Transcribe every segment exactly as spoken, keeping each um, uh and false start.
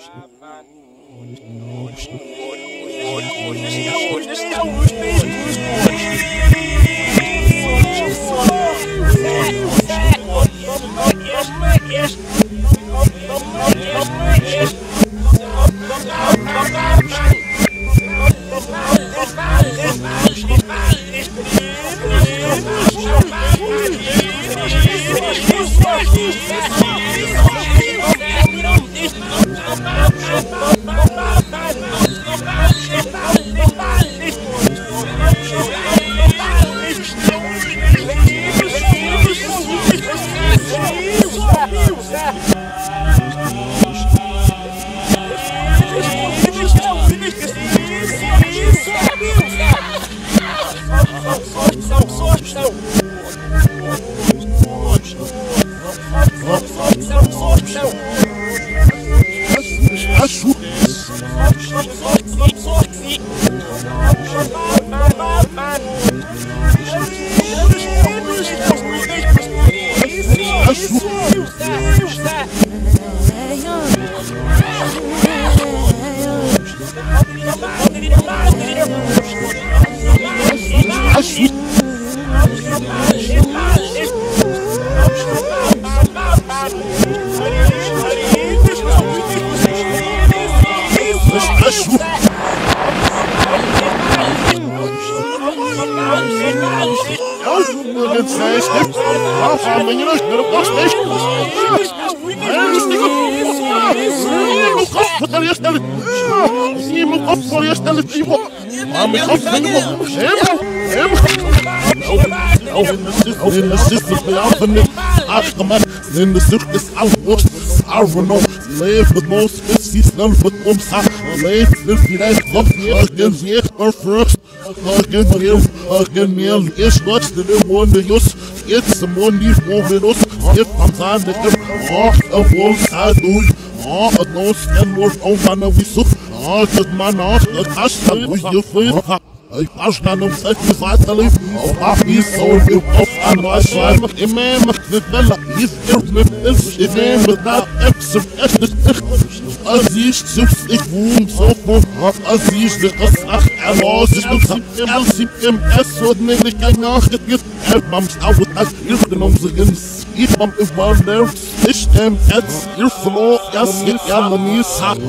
In the circus, I was I don't know, live with most species, none but one side, live with the next one, against the expert first, against the against me, it's not the one to use, it's the one you want with us, if I'm trying to get off of one side, do all of those and more on my we so, all the man off the cash, with your food. Ich pass dann um sechs bis weiterlief, auf Afi so viel auf an Weißwein, immer macht mit Welle, ist er mit ist, ich nehme da Apps und echt nicht echt. Als ich schiffs, ich wohn so von, als ich das ach, er los, ich muss im L C M S und nämlich kein Nachgeht, er bams auf und als ihr genommen sich ins, ich bam über nervs, ich nehm jetzt, ihr verlor, das geht ja noch nie satt.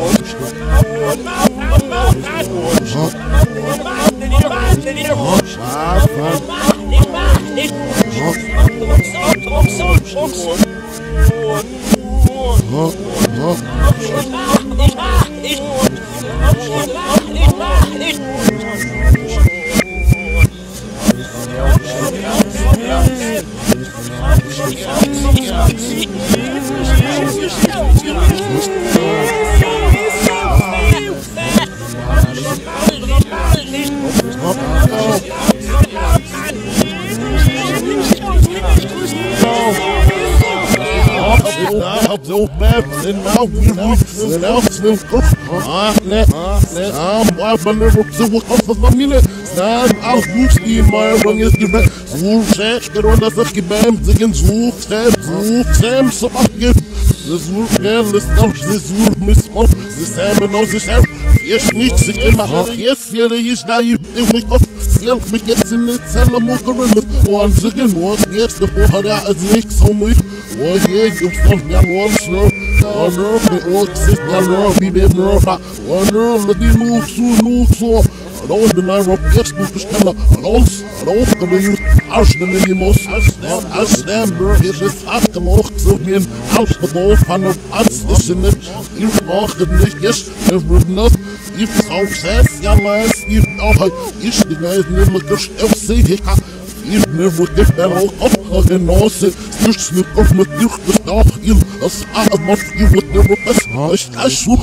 So maps and now we roofs and else will go. Ah, let, I'm wife and never to work off of a minute. Stand out, you see my run is given. Zoom check, get on the fucking bam, digging zoom, stab, zoom, sam, so I get this roof, man, let's go, this roof, miss smoke, this salmon knows this out. Yes, nicht sich immer auf, yes, hier ist da, ich bin nicht auf. Help me get in the telemoke gorilla. One chicken, one yes, the four hundred as nichts so much. One yeah, you stuff me one slow. One girl, the old sister, girl, be there, girl. One girl, let me move so, move so. Don't deny rock, yes, move to Stella. Don't, don't, come to you. Arsch, the mini most. I stand, bro, here's this after walk. So me and out the ball, fan of us, listen it. You walk the nicht, yes, never enough. If it's all says, yeah, last, if all is the guys never just F C, if never get that all up, and also, just slip off with you, the dog, you, as I must you would never pass. I should.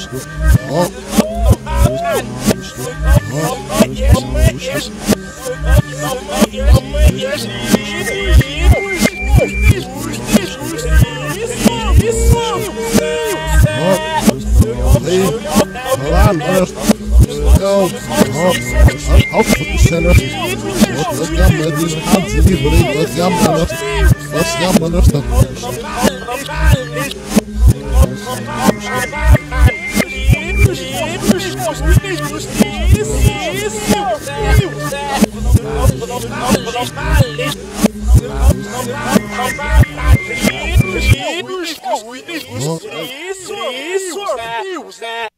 Hey, hold on, go, auf die Stelle. Was jammer, diese Hand, die bringt, was jammer, was jammer, was jammer. Isso, isso, isso, isso.